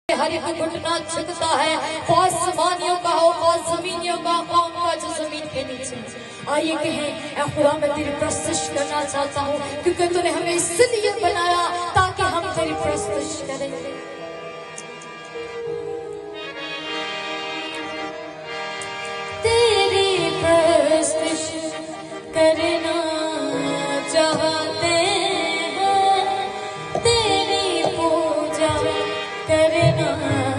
हर एक घुटना झुकता है, आसमानियों का हो जमीनियों का, कौन का जो जमीन के नीचे। आइए कहें ऐ खुदा मैं तेरी प्रस्तुत करना चाहता हूँ, क्योंकि तूने हमें इसलिए बनाया ताकि हम तेरी प्रस्तुत करें। तेरी प्रस्तुत करना चाहते हैं, तेरी पूजा करना